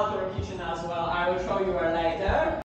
outdoor kitchen as well. I will show you where later.